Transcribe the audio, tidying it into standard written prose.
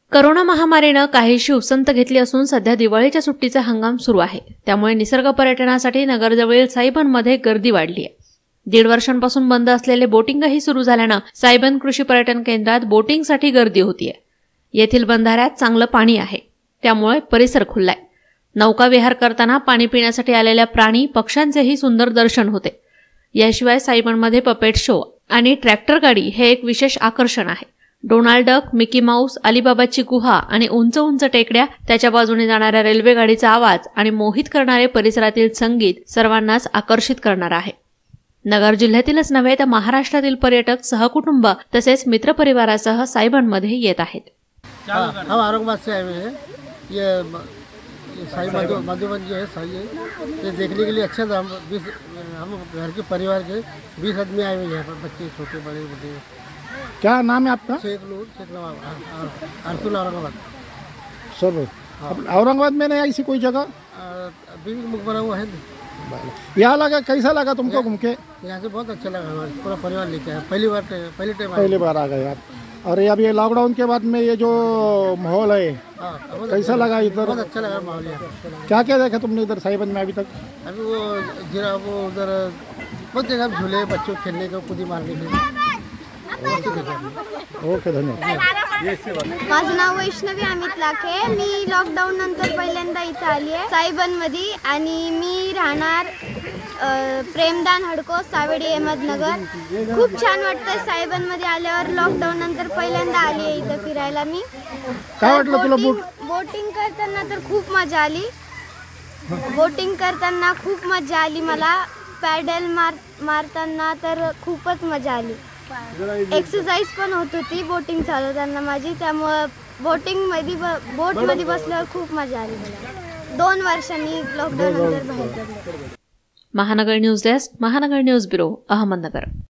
Corona महामारीने काहीशी उसंत घेतली असून सध्या दिवाळीच्या सुट्टीचा हंगाम सुरू आहे। त्यामुळे निसर्ग पर्यटनासाठी नगरजवळील साईबनमध्ये गर्दी वाढली आहे। 1.5 वर्षांपासून बंद असलेले बोटिंगही सुरू झाल्याने साईबन कृषी पर्यटन केंद्रात बोटिंगसाठी गर्दी होतीये। येथील बंधाऱ्यात चांगलं पाणी आहे, त्यामुळे परिसर खुललाय। नौका विहार करताना पाणी पिण्यासाठी आलेल्या प्राणी पक्ष्यांचेही सुंदर दर्शन होते। याशिवाय साईबनमध्ये पपेट शो आणि ट्रॅक्टर गाडी हे एक विशेष आकर्षण आहे। डोनाल्ड डक, मिकी माऊस, अलीबाबाची गुहा आणि उंच उंच टेकड्या, त्याच्या बाजूने जाणाऱ्या रेल्वे गाडीचा आवाज आणि मोहित करणारे परिसरातील संगीत सर्वांनाच आकर्षित करणार आहे। नगर जिल्ह्यातीलच नव्हे तर महाराष्ट्रातील पर्यटक सहकुटुंब तसेच मित्रपरिवारासह साईबनमध्ये येत आहेत। हम औरंगाबाद से आए हुए हैं। ये साई मधुबन जो है सही है, ये देखने के लिए अच्छा था। हम घर के परिवार के 20 आदमी आए हुए हैं यहाँ पर, बच्चे छोटे बड़े बड़े। क्या नाम है आपका? शेख अर्सुल औरंगाबाद। सर औरंगाबाद में नहीं ऐसी कोई जगह? अभी मुख बना हुआ है। यहाँ लगा, कैसा लगा तुमको घूम के? यहाँ से बहुत अच्छा लगा, हमारे पूरा परिवार लेके आया। पहली बार आ गए आप। और अब ये लॉकडाउन के बाद में ये जो माहौल है, कैसा लगा इधर? बहुत अच्छा लगा माहौल यहाँ। क्या क्या देखा तुमने इधर साईबन में अभी तक? अभी वो उधर बहुत जगह झूले, बच्चों खेलने को, कूदी मारने के। ओके, धन्यवाद। माझं नाव वैष्णवी अमित लाखे। मी लॉकडाऊन नंतर पहिल्यांदा इथे आली आहे साईबन मध्ये, आणि मी राहणार प्रेमदान हडको, सावेडी अहमदनगर। खूप छान वाटतं साईबन मध्ये आल्यावर। लॉकडाऊन नंतर पहिल्यांदा आली आहे इथे फिरायला मी। काय वाटलं तुला? बोटिंग करताना तर खूप मजा आली। बोटिंग करताना खूप मजा आली मला। पॅडल मारताना तर खूपच मजा आली। एक्सरसाइज पण होत होती बोटिंग चालवताना माझी, त्यामुळे बोट मध्ये बसल्यावर खूप मजा आली मला। 2 वर्षांनी लॉकडाऊन नंतर बाहेर पडले। Mahanagar news desk, Mahanagar news bureau, Ahmednagar.